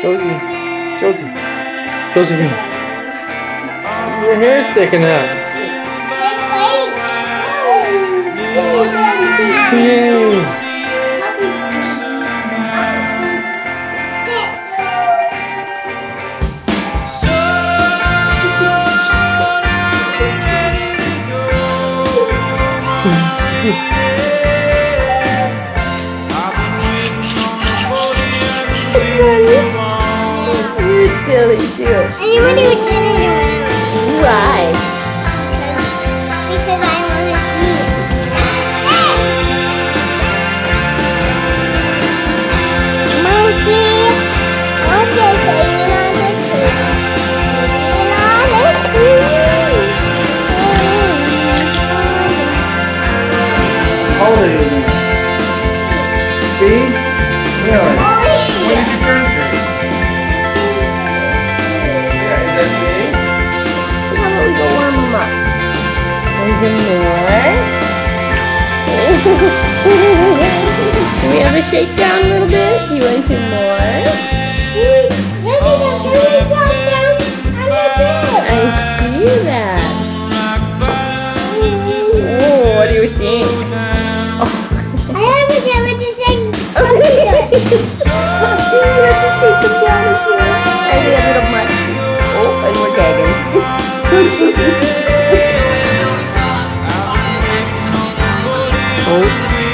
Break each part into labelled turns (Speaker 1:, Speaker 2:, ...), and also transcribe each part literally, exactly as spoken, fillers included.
Speaker 1: Josie. Josie. Josephine. Your hair's sticking out. Yay.
Speaker 2: You're silly too.
Speaker 3: I didn't want to turn it around.
Speaker 2: Why?
Speaker 3: Because I want to see it. Monkey! Okay, so you're on the tree. You're on the tree.
Speaker 1: How old are you? Three? Really? When did you turn three? Yeah, is that three?
Speaker 2: How about we go warm them up? Want some more? Can we have a shakedown a little bit? You want some more? I see that. Oh, what are you seeing? Oh.
Speaker 3: I haven't ever to sing.
Speaker 2: You have to shake them down as well. And we have a little much. Oh, and we're gagging.
Speaker 1: Oh.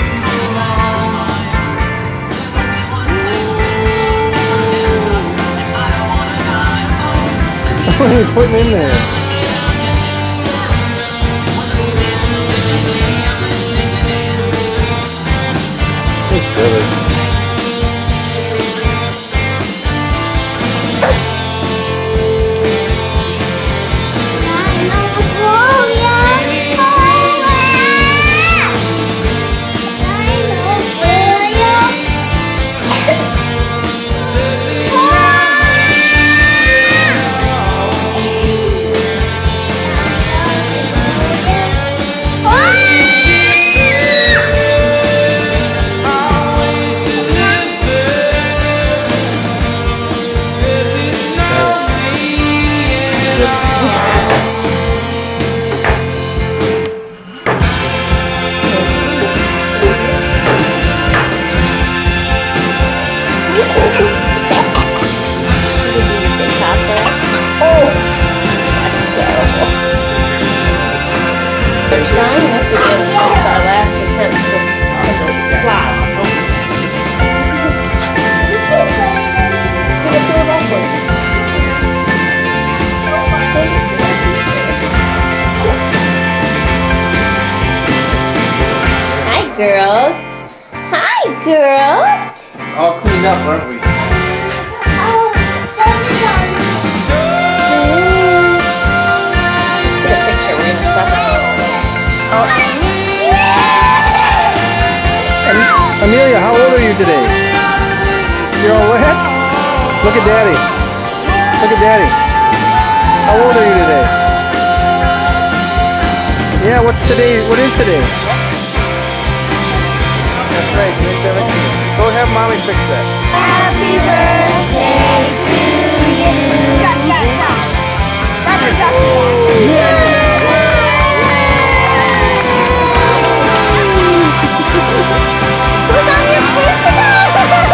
Speaker 1: What are you putting in there? You're silly.
Speaker 2: Trying this again since our last attempt to fly. Hi, girls. Hi, girls.
Speaker 1: All cleaned up, aren't we?
Speaker 2: Get a picture. We're gonna stop it.
Speaker 1: Amelia, how old are you today? You're all wet? Look at Daddy. Look at Daddy. How old are you today? Yeah, what's today? What is today? That's right. Go have Mommy fix that.
Speaker 3: Happy birthday to you. Chop, chop, chop. Chop, chop, chop. Who's on your push now?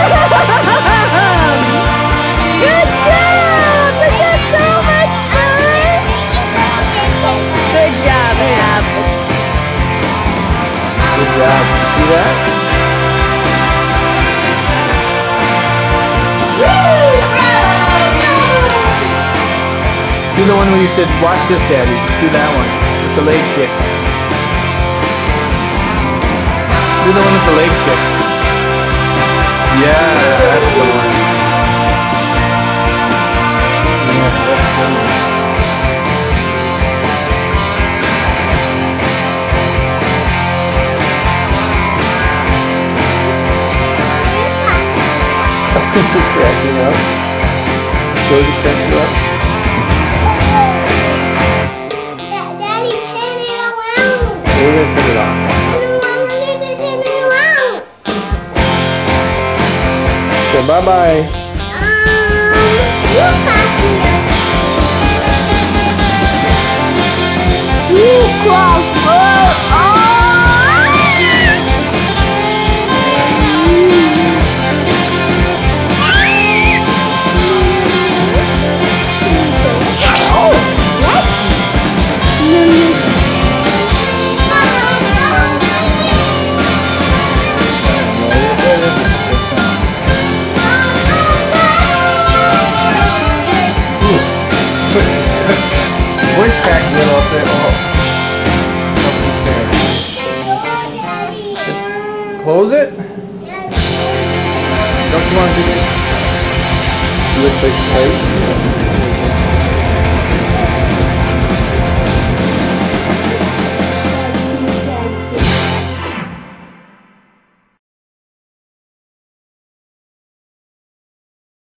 Speaker 3: Good job! Look at so much fun! Good job, Hap.
Speaker 1: Good job. You see that? Do the one where you said, watch this, Daddy. Do that one with the leg kick. Do the one with the leg kick. Yeah, that's the one. Yeah, that's the one. Cracking up. Josie cracking up.
Speaker 3: Daddy, turn it around.
Speaker 1: We're gonna turn it on.
Speaker 3: Bye
Speaker 1: bye bye.
Speaker 3: bye. You cross road.
Speaker 1: Voice crack little up there. Oh. Close it? Don't you want to do this? Do it face to face?